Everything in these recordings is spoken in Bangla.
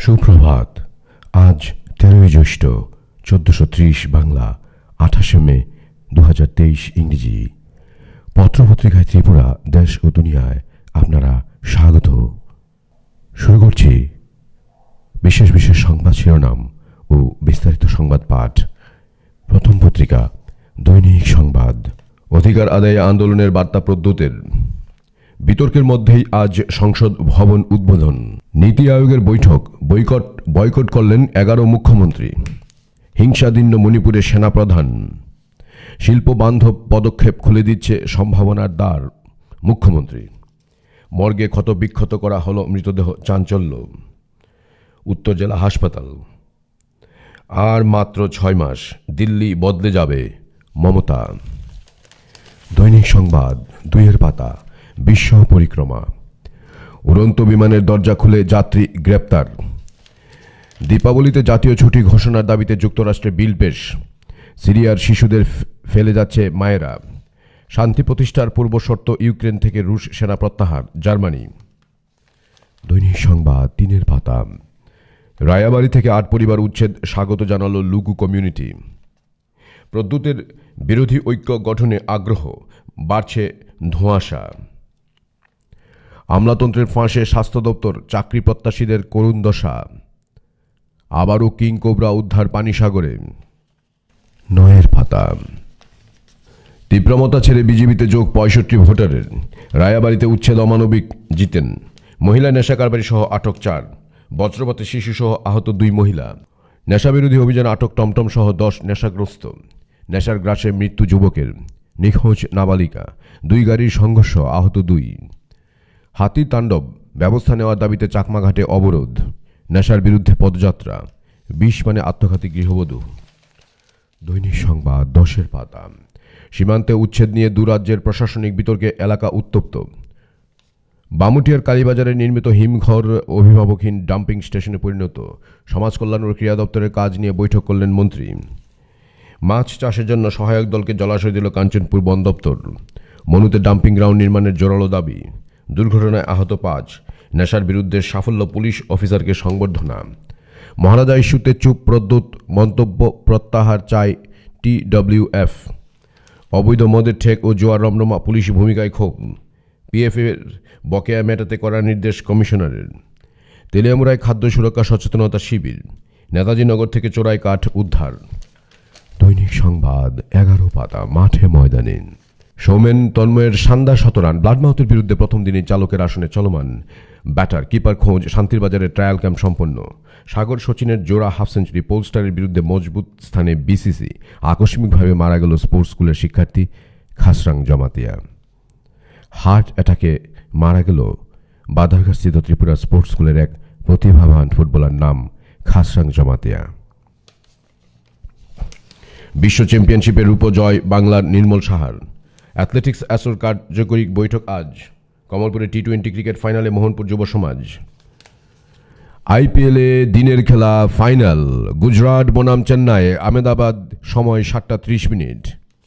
সুপ্রভাত। আজ 13 জ্যৈষ্ঠ 1430 বাংলা, 28 মে 2023 ইংরেজি। পত্রপত্রিকায় ত্রিপুরা দেশ ও দুনিয়ায় আপনারা স্বাগত। শুরু করছি বিশেষ বিশেষ সংবাদ শিরোনাম ও বিস্তারিত সংবাদ পাঠ। প্রথম পত্রিকা দৈনিক সংবাদ। অধিকার আদায়ে আন্দোলনের বার্তা প্রদ্যোতের। বিতর্কের মধ্যেই আজ সংসদ ভবন উদ্বোধন। নীতি আয়োগের বৈঠক। বয়কট করলেন 11 মুখ্যমন্ত্রী। হিংসাদীর্ণ মণিপুরের সেনাপ্রধান। শিল্প বান্ধব পদক্ষেপ খুলে দিচ্ছে সম্ভাবনার দ্বার, মুখ্যমন্ত্রী। মর্গে ক্ষতবিক্ষত করা হলো মৃতদেহ, চাঞ্চল্য। উত্তর জেলা হাসপাতাল। আর মাত্র 6 মাস, দিল্লি বদলে যাবে, মমতা। দৈনিক সংবাদ 2 পাতা। বিশ্ব পরিক্রমা। উড়ন্ত বিমানের দরজা খুলে যাত্রী গ্রেপ্তার। দীপাবলিতে জাতীয় ছুটি ঘোষণার দাবিতে যুক্তরাষ্ট্রে বিল পেশ। সিরিয়ার শিশুদের ফেলে যাচ্ছে মায়েরা। শান্তি প্রতিষ্ঠার পূর্ব শর্ত ইউক্রেন থেকে রুশ সেনা প্রত্যাহার, জার্মানি। দৈনিক সংবাদ 3 পাতা। রায়াবাড়ি থেকে 8 পরিবার উচ্ছেদ স্বাগত জানালো লুগু কমিউনিটি। প্রদ্যুতের বিরোধী ঐক্য গঠনে আগ্রহ, বাড়ছে ধোঁয়াশা। আমলাতন্ত্রের ফাঁসে স্বাস্থ্য দপ্তর, চাকরি প্রত্যাশীদের করুণ দশা। আবারও কিং কোবরা উদ্ধার পানিসাগরে। 9 পাতা। তীব্রমতা ছেড়ে বিজেপিতে যোগ 65 ভোটারের। রায়াবাড়িতে উচ্ছেদ অমানবিক, জিতেন। মহিলা নেশা কারবারি সহ আটক 4। বজ্রপাতে শিশু সহ আহত 2 মহিলা। নেশাবিরোধী অভিযান আটক টমটম সহ 10 নেশাগ্রস্ত। নেশার গ্রাসে মৃত্যু যুবকের। নিখোঁজ নাবালিকা। 2 গাড়ির সংঘর্ষ, আহত 2। হাতির তাণ্ডব, ব্যবস্থা নেওয়ার দাবিতে চাকমাঘাটে অবরোধ। নেশার বিরুদ্ধে পদযাত্রা। 20 মানে আত্মঘাতী গৃহবধূ। দৈনিক সংবাদ 10 পাতা। সীমান্তে উচ্ছেদ নিয়ে দুরাজ্যের প্রশাসনিক বিতর্কে এলাকা উত্তপ্ত। বামুটিয়ার কালীবাজারে নির্মিত হিমঘর অভিভাবকহীন ডাম্পিং স্টেশনে পরিণত। সমাজ কল্যাণ ও ক্রীড়া দপ্তরের কাজ নিয়ে বৈঠক করলেন মন্ত্রী। মাছ চাষের জন্য সহায়ক দলকে জলাশয় দিল কাঞ্চনপুর বন দপ্তর। মনুতে ডাম্পিং গ্রাউন্ড নির্মাণের জোরালো দাবি। দুর্ঘটনায় আহত 5। নেশার বিরুদ্ধে সাফল্য পুলিশ অফিসারকে সংবর্ধনা। মহারাজা ইস্যুতে চুপ প্রদ্যুৎ, মন্তব্য প্রত্যাহার চায় TWF। অবৈধ মদের ঠেক ও জোয়ার রমরমা, পুলিশ ভূমিকায় ক্ষোভ। PF-এর বকেয়া মেটাতে করার নির্দেশ কমিশনারের। তেলিয়ামুড়ায় খাদ্য সুরক্ষা সচেতনতা শিবির। নেতাজি নগর থেকে চোরাই কাঠ উদ্ধার। দৈনিক সংবাদ 11 পাতা। মাঠে ময়দানে সৌমেন তন্ময়ের শানদার শতরান। ব্লাডমাউথের বিরুদ্ধে প্রথম দিনই চালকের আসনে চলমান। ব্যাটার কিপার খোঁজ। শান্তির বাজারে ট্রায়াল ক্যাম্প সম্পন্ন। সাগর সচিনের জোড়া হাফ সেঞ্চুরি। পোলস্টারের বিরুদ্ধে মজবুত স্থানে BCC। আকস্মিকভাবে মারা গেল স্পোর্টস স্কুলের শিক্ষার্থী খাসরাং জমাতিয়া। হার্ট অ্যাটাকে মারা গেল বাধারঘাটস্থিত ত্রিপুরা স্পোর্টস স্কুলের এক প্রতিভাবান ফুটবলার, নাম খাসরাং জমাতিয়া। বিশ্ব চ্যাম্পিয়নশিপের রূপজয় বাংলার নির্মল সাহার। অ্যাথলেটিক্স অ্যাসোর কার্যকরী বৈঠক আজ। কমলপুরে T20 ক্রিকেট ফাইনালে মোহনপুর যুব সমাজ। IPL-এ দিনের খেলা ফাইনাল। গুজরাট বনাম চেন্নাই, আহমেদাবাদ, সময় 7:30।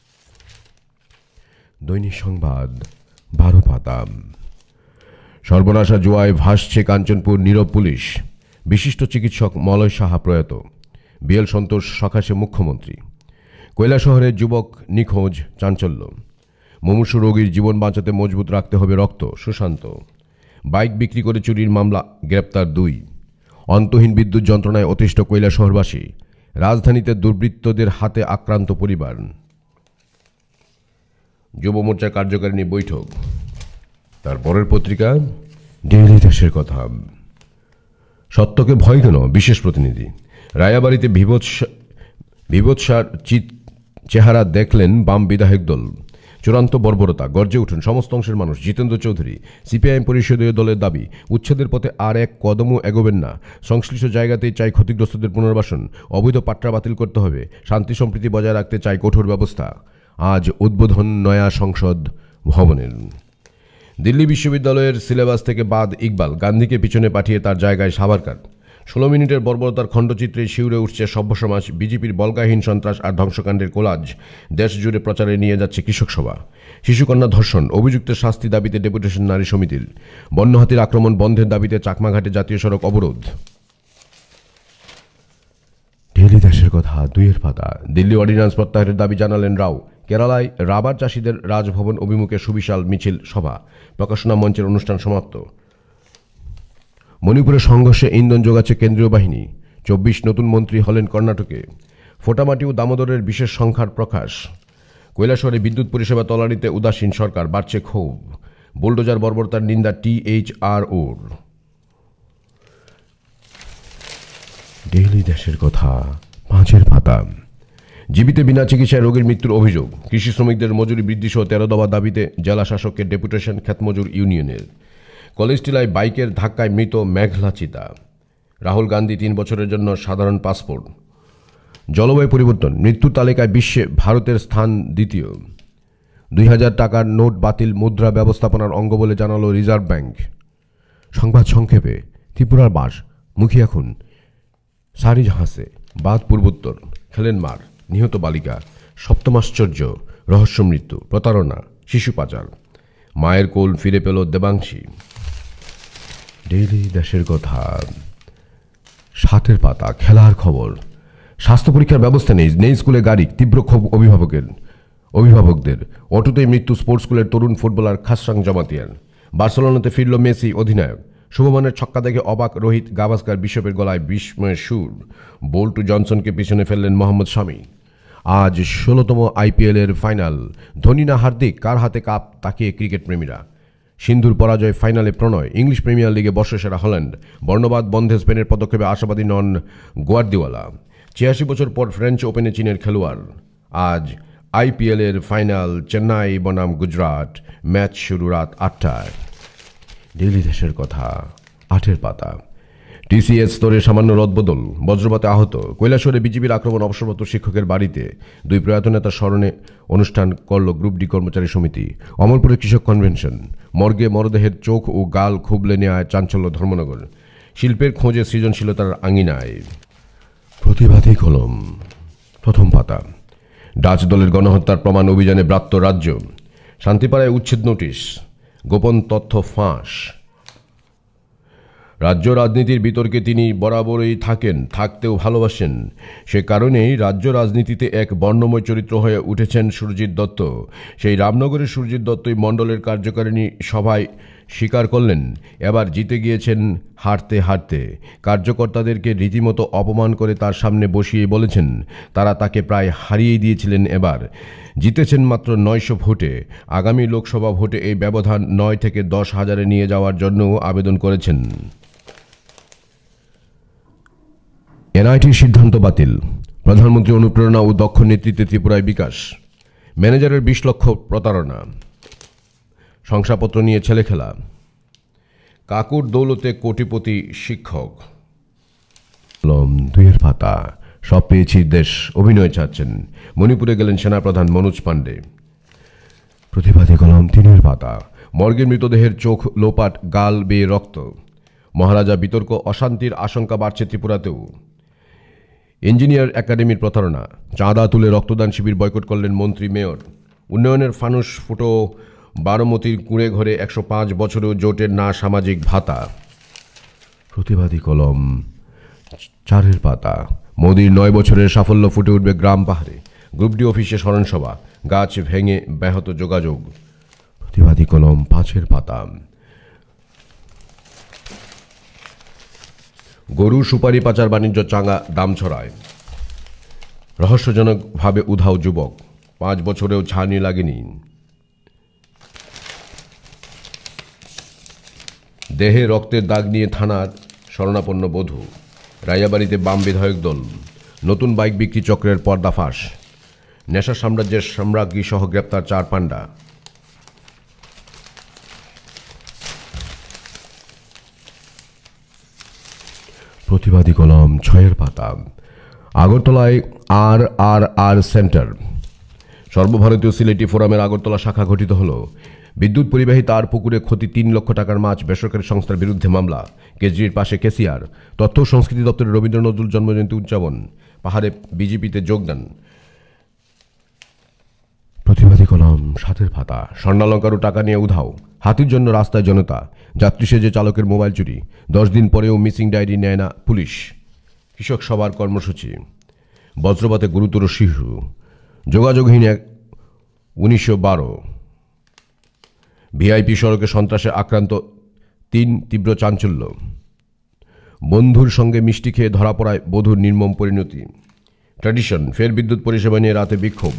দৈনিক সংবাদ 12 পাতা। সর্বনাশা জোয়ায় ভাসছে কাঞ্চনপুর, নীরব পুলিশ। বিশিষ্ট চিকিৎসক মলয় সাহা প্রয়াত। বিএল সন্তোষ সকাশে মুখ্যমন্ত্রী। কৈলাসহরের যুবক নিখোঁজ, চাঞ্চল্য। মুমূর্ষু রোগীর জীবন বাঁচাতে মজবুত রাখতে হবে রক্ত, সুশান্ত। বাইক বিক্রি করে চুরির মামলা, গ্রেপ্তার 2। অন্তহীন বিদ্যুৎ যন্ত্রণায় অতিষ্ঠ কৈলাসহরবাসী। রাজধানীতে দুর্বৃত্তদের হাতে আক্রান্ত পরিবার। যুব মোর্চার কার্যকারিণী বৈঠক। তারপরের পত্রিকা ডেইলি দেশের কথা। সত্যকে ভয় কেন, বিশেষ প্রতিনিধি। রায়াবাড়িতে বিভৎসার চেহারা দেখলেন বাম বিধায়ক দল। চূড়ান্ত বর্বরতা, গর্জে উঠুন সমস্ত অংশের মানুষ, জিতেন্দ্র চৌধুরী। CPIM পরিষদীয় দলের দাবি, উচ্ছেদের পথে আর এক কদমও এগোবেন না। সংশ্লিষ্ট জায়গাতেই চাই ক্ষতিগ্রস্তদের পুনর্বাসন। অবৈধ পাট্টা বাতিল করতে হবে। শান্তি সম্প্রীতি বজায় রাখতে চাই কঠোর ব্যবস্থা। আজ উদ্বোধন নয়া সংসদ ভবনের। দিল্লি বিশ্ববিদ্যালয়ের সিলেবাস থেকে বাদ ইকবাল, গান্ধীকে পিছনে পাঠিয়ে তার জায়গায় সাভারকার। 16 মিনিটের বর্বরতার খণ্ডচিত্রে শিউরে উঠছে সভ্য সমাজ। বিজেপির বল্গাহীন সন্ত্রাস আর ধ্বংসকাণ্ডের কোলাজ দেশ জুড়ে প্রচারে নিয়ে যাচ্ছে কৃষক সভা। শিশুকন্যা ধর্ষণ, অভিযুক্তের শাস্তি দাবিতে ডেপুটেশন নারী সমিতির। বন্যহাতির আক্রমণ বন্ধের দাবিতে চাকমাঘাটে জাতীয় সড়ক অবরোধ। কথা 2 পাতা। দিল্লি অর্ডিন্যান্স প্রত্যাহারের দাবি জানালেন রাও। কেরালায় রাবার চাষীদের রাজভবন অভিমুখে সুবিশাল মিছিল সভা, প্রকাশনা মঞ্চের অনুষ্ঠান সমাপ্ত। মণিপুরে সংঘর্ষে ইন্ধন যোগাচ্ছে কেন্দ্রীয় বাহিনী। 24 নতুন মন্ত্রী হলেন কর্ণাটকে। ফোটামাটি ও দামোদরের বিশেষ সংখ্যার প্রকাশ। কৈলাসহরে বিদ্যুৎ পরিষেবা তলানিতে উদাসীন সরকার, বাড়ছে ক্ষোভ। বুলডোজার বর্বরতার নিন্দা THROর। ডেইলি দেশের কথা 5 পাতা। জীবিতে বিনা চিকিৎসায় রোগীর মৃত্যুর অভিযোগ। কৃষি শ্রমিকদের মজুরি বৃদ্ধি সহ 13 দফা দাবিতে জেলা শাসকের ডেপুটেশন ক্ষেতমজুর ইউনিয়নের। কলেজ টিলায় বাইকের ধাক্কায় মৃত মেঘলা চিতা। রাহুল গান্ধী 3 বছরের জন্য সাধারণ পাসপোর্ট। জলবায়ু পরিবর্তন, মৃত্যু তালিকায় বিশ্বে ভারতের স্থান দ্বিতীয়। 2000 টাকার নোট বাতিল মুদ্রা ব্যবস্থাপনার অঙ্গ বলে জানালো রিজার্ভ ব্যাংক। সংবাদ সংক্ষেপে, ত্রিপুরার বাস মুখী এখন সারি জাহাসে, বাদ পূর্বোত্তর, খেলেন মার, নিহত বালিকা, সপ্তমাশ্চর্য, রহস্য মৃত্যু, প্রতারণা, শিশু পাচার। মায়ের কোল ফিরে পেল দেবাংশী। ডেইলি দেশের কথা 7 পাতা। খেলার খবর। স্বাস্থ্য পরীক্ষার ব্যবস্থা নেই স্কুলে গাড়ি, তীব্র ক্ষোভ অভিভাবকদের। অটোতেই মৃত্যু স্পোর্টস স্কুলের তরুণ ফুটবলার খাসরাং জমাতিয়ার। বার্সেলোনাতে ফিরল মেসি অধিনায়ক। শুভমানের ছক্কা দেখে অবাক রোহিত, গাভাস্কার বিশ্বপের গলায় বিস্ময়ের সুর। বোল্ট জনসনকে পিছনে ফেললেন মোহাম্মদ শামি। আজ 16তম IPL এর ফাইনাল। ধোনি না হার্দিক, কার হাতে কাপ তাকিয়ে ক্রিকেট প্রেমীরা। সিন্ধুর পরাজয়, ফাইনালে প্রণয়। ইংলিশ প্রিমিয়ার লিগে বর্ষসেরা হল্যান্ড। বর্ণবাদ বন্ধে স্পেনের পদক্ষেপে আশাবাদী নন গোয়ার্দিওয়ালা। 86 বছর পর ফ্রেঞ্চ ওপেনে চীনের খেলোয়াড়। আজ IPL এর ফাইনাল, চেন্নাই বনাম গুজরাট। ম্যাচ শুরু রাত 8টায়। ডেইলি দেশের কথা 8 পাতা। TCS স্তরে সামান্য রদবদল, বজ্রপাতে আহত। কৈলাসহরে বিজিবির আক্রমণ, অবসরপ্রাপ্ত শিক্ষকের বাড়িতে। 2 প্রয়াত নেতার স্মরণে অনুষ্ঠান করল গ্রুপ ডি কর্মচারী সমিতি। অমরপুরে কৃষক কনভেনশন। মর্গে মরদেহের চোখ ও গাল খুবলে নেওয়ায় চাঞ্চল্য ধর্মনগর। শিল্পের খোঁজে সৃজনশীলতার আঙিনায়। প্রতিবাদী কলম 1 পাতা। ডাচ দলের গণহত্যার প্রমাণ অভিযানে ব্রাত্য রাজ্য। শান্তিপাড়ায় উচ্ছেদ নোটিশ, গোপন তথ্য ফাঁস। রাজ্য রাজনীতির বিতর্কে তিনি বরাবরই থাকতেও ভালোবাসেন। সে কারণেই রাজ্য রাজনীতিতে এক বর্ণময় চরিত্র হয়ে উঠেছেন সুরজিৎ দত্ত। সেই রামনগরের সুরজিৎ দত্তই মণ্ডলের কার্যকারিণী সভায় স্বীকার করলেন, এবার জিতে গিয়েছেন হারতে হারতে। কার্যকর্তাদেরকে রীতিমতো অপমান করে তার সামনে বসিয়ে বলেছেন তারা তাকে প্রায় হারিয়ে দিয়েছিলেন, এবার জিতেছেন মাত্র 900 ভোটে। আগামী লোকসভা ভোটে এই ব্যবধান 9 থেকে 10 হাজারে নিয়ে যাওয়ার জন্য আবেদন করেছেন। NITর সিদ্ধান্ত বাতিল। প্রধানমন্ত্রী অনুপ্রেরণা ও দক্ষ নেতৃত্বে ত্রিপুরায় বিকাশ। ম্যানেজারের 20 লক্ষ প্রতারণা। শংসাপত্র নিয়ে ছেলেখেলা। কাকুর দৌলতে কোটিপতি শিক্ষক। 2 পাতা। সব পেয়েছি দেশ, অভিনয় চাচ্ছেন। মণিপুরে গেলেন সেনাপ্রধান মনোজ পাণ্ডে। প্রতিবাদী কলম 3 পাতা। মর্গের মৃতদেহের চোখ লোপাট, গাল বেয়ে রক্ত। মহারাজা বিতর্ক, অশান্তির আশঙ্কা বাড়ছে ত্রিপুরাতেও। ইঞ্জিনিয়ার একাডেমির প্রতারণা। চাঁদা তুলে রক্তদান শিবির বয়কট করলেন মন্ত্রী মেয়র। উন্নয়নের ফানুস ফুটো, বারোমতির কুঁড়ে ঘরে 105 বছরেও জোটের না সামাজিক ভাতা। প্রতিবাদী কলম 4 পাতা। মোদির 9 বছরের সাফল্য ফুটে উঠবে গ্রাম পাহাড়ে। গ্রুপ ডি অফিসে স্মরণসভা, গাছ ভেঙে ব্যাহত যোগাযোগ। প্রতিবাদী কলম 5 পাতা। গরু সুপারি পাচার বাণিজ্য চাঙ্গা দাম ছড়ায়। রহস্যজনকভাবে উধাও যুবক, 5 বছরেও ছানি লাগেনি। দেহে রক্তের দাগ নিয়ে থানার শরণাপন্ন বধূ। রায়াবাড়িতে বাম বিধায়ক দল। নতুন বাইক বিক্রি চক্রের পর্দাফাঁস। নেশা সাম্রাজ্যের সম্রাজ্ঞী সহ গ্রেপ্তার 4 পান্ডা। প্রতিবাদী কলম 6 পাতা। আগরতলায় RRR সেন্টার। সর্বভারতীয় সিলেটি ফোরামের আগরতলা শাখা গঠিত হল। বিদ্যুৎ পরিবাহী তার পুকুরে ক্ষতি 3 লক্ষ টাকার মাছ, বেসরকারি সংস্থার বিরুদ্ধে মামলা। কেজরির পাশে কেসিআর। তথ্য ও সংস্কৃতি দপ্তরের রবীন্দ্র নজরুল জন্মজয়ন্তী উদযাপন। পাহাড়ে বিজেপিতে যোগদান। প্রতিবাদী কলম 7 পাতা। স্বর্ণালঙ্কার ও টাকা নিয়ে উধাও। হাতির জন্য রাস্তায় জনতা। যাত্রী সেজে চালকের মোবাইল চুরি। 10 দিন পরেও মিসিং ডায়েরি নেয় না পুলিশ। কৃষক সভার কর্মসূচি। বজ্রপাতে গুরুতর শিশু, যোগাযোগহীন 1912। ভিআইপি সড়কে সন্ত্রাসে আক্রান্ত 3, তীব্র চাঞ্চল্য। বন্ধুর সঙ্গে মিষ্টি খেয়ে ধরা পড়ায় বধূর নির্মম পরিণতি। ট্র্যাডিশন, ফের বিদ্যুৎ পরিষেবা নিয়ে রাতে বিক্ষোভ।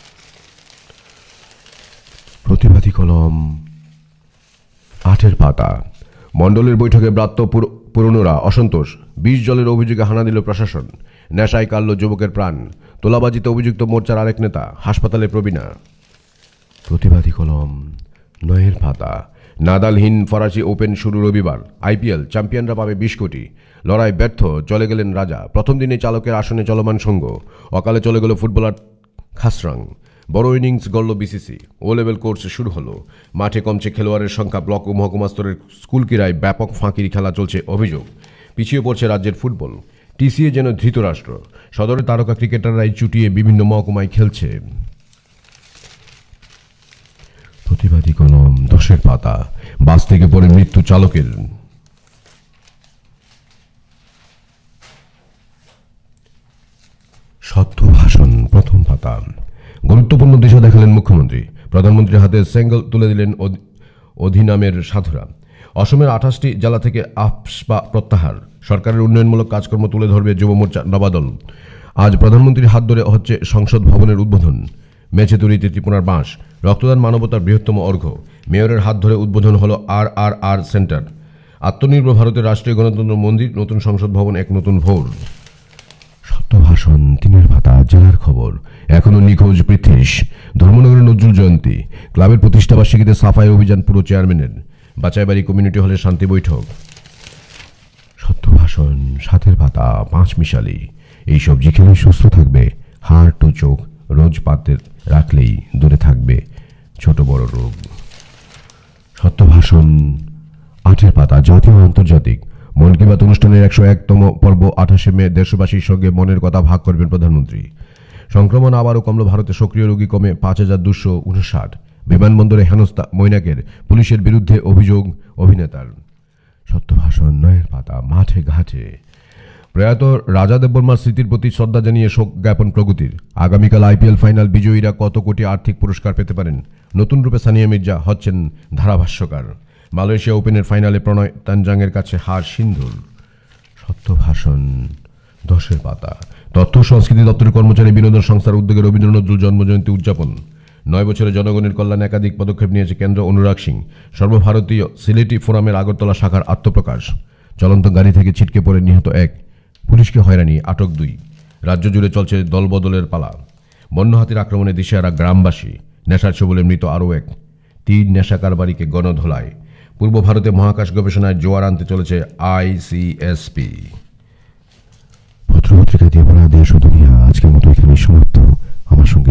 প্রতিবাদী কলম 8-এর পাতা। মণ্ডলের বৈঠকে ব্রাত্য পুরনোরা অসন্তোষ। বিষ জলের অভিযোগে হানা দিল প্রশাসন। নেশায় কাড়ল যুবকের প্রাণ। তোলাবাজিতে অভিযুক্ত মোর্চার আরেক নেতা, হাসপাতালে প্রবীণা। প্রতিবাদী কলম 9-এর পাতা। নাদালহীন ফরাসি ওপেন শুরু রবিবার। আইপিএল চ্যাম্পিয়নরা পাবে 20 কোটি। লড়াই ব্যর্থ, চলে গেলেন রাজা। প্রথম দিনে চালকের আসনে চলমান সঙ্গ। অকালে চলে গেল ফুটবলার খাসরাং। বড় ইনিংস গড়ল বিসিসি। ও লেভেল কোর্স শুরু হলো। মাঠে কমছে খেলোয়াড়ের সংখ্যা। ব্লক ও মহকুমা স্তরের স্কুল ক্রীড়ায় ব্যাপক ফাঁকির খেলা চলছে অভিযোগ। পিছিয়ে পড়ছে রাজ্যের ফুটবল। টিসিএ যেন ধৃতরাষ্ট্র। সদরের তারকা ক্রিকেটাররাই চুটিয়ে বিভিন্ন মহকুমায় খেলছে। প্রতিবাদী কলম 10-এর পাতা। বাস থেকে পড়ে মৃত্যু চালকের। সত্য ভাষণ, প্রথম পাতা। গুরুত্বপূর্ণ দিশা দেখালেন মুখ্যমন্ত্রী। প্রধানমন্ত্রীর হাতে স্যাঙ্গল তুলে দিলেন অধিনামের সাধুরা। অসমের 28টি জেলা থেকে আফস্পা প্রত্যাহার। সরকারের উন্নয়নমূলক কাজকর্ম তুলে ধরবে যুব মোর্চা নবাদল। আজ প্রধানমন্ত্রীর হাত ধরে হচ্ছে সংসদ ভবনের উদ্বোধন। মেছে তৈরিতে ত্রিপুরার বাঁশ। রক্তদান মানবতার বৃহত্তম অর্ঘ্য। মেয়রের হাত ধরে উদ্বোধন হলো RRR সেন্টার। আত্মনির্ভর ভারতের রাষ্ট্রীয় গণতন্ত্র মন্দির, নতুন সংসদ ভবন, এক নতুন ভোর। সত্য ভাষণ 3-এর পাতা। জেলার খবর। এখনো নিখোঁজ পৃথ্বীশ। ধর্মনগরের নজরুল জয়ন্তী। ক্লাবের প্রতিষ্ঠাবার্ষিকীতে সাফাই অভিযান পুরো চেয়ারম্যানের। বাচাইবাড়ি কমিউনিটি হলে শান্তি বৈঠক। সত্য ভাষণ 7-এর পাতা। 5 মিশালি। এই সবজি খেলে সুস্থ থাকবে। হাড় টু চোখ রোজ পাতে রাখলেই দূরে থাকবে ছোট বড় রোগ। সত্য ভাষণ 8-এর পাতা। জাতীয় ও আন্তর্জাতিক। মন কি বাত অনুষ্ঠানের 101তম পর্ব 28শে মে দেশবাসীর সঙ্গে মনের কথা ভাগ করবেন প্রধানমন্ত্রী। সংক্রমণ আবারও কমল ভারতে। সক্রিয় রোগী কমে 5259। বিমানবন্দরে হেনস্থা মৈনাকের। পুলিশের বিরুদ্ধে অভিযোগ অভিনেতার। সত্য ভাষণ 9-এর পাতা। মাঠে ঘাটে। প্রয়াত রাজা দেববর্মার স্মৃতির প্রতি শ্রদ্ধা জানিয়ে শোক জ্ঞাপন প্রগতির। আগামীকাল আইপিএল ফাইনাল। বিজয়ীরা কত কোটি আর্থিক পুরস্কার পেতে পারেন। নতুন রূপে সানিয়া মির্জা হচ্ছেন ধারাভাষ্যকার। মালয়েশিয়া ওপেনের ফাইনালে প্রণয় তানজাংয়ের কাছে হার সিন্ধুর। সত্য ভাষণ 10-এর পাতা। তথ্য সংস্কৃতি দপ্তরের কর্মচারী বিনোদন সংস্থার উদ্যোগে রবীন্দ্র নজরুল জন্মজয়ন্তী উদযাপন। 9 বছরে জনগণের কল্যাণে একাধিক পদক্ষেপ নিয়েছে কেন্দ্র। অনুরাগ সিং। সর্বভারতীয় সিলেটি ফোরামের আগরতলা শাখার আত্মপ্রকাশ। চলন্ত গাড়ি থেকে ছিটকে পড়ে নিহত 1। পুলিশকে হয়রানি, আটক 2। রাজ্য জুড়ে চলছে দলবদলের পালা। বন্য হাতির আক্রমণে দিশেহারা গ্রামবাসী। নেশার ছবলে মৃত আরও 1। 3 নেশা কারবারিকে গণধোলায়। পূর্ব ভারতে মহাকাশ গবেষণায় জোয়ার আনতে চলেছে ICSP। পত্রপত্রিকা দিয়ে পড়া দেশ ও দুনিয়া আজকের মতো এখানেই সমাপ্ত। আমার সঙ্গে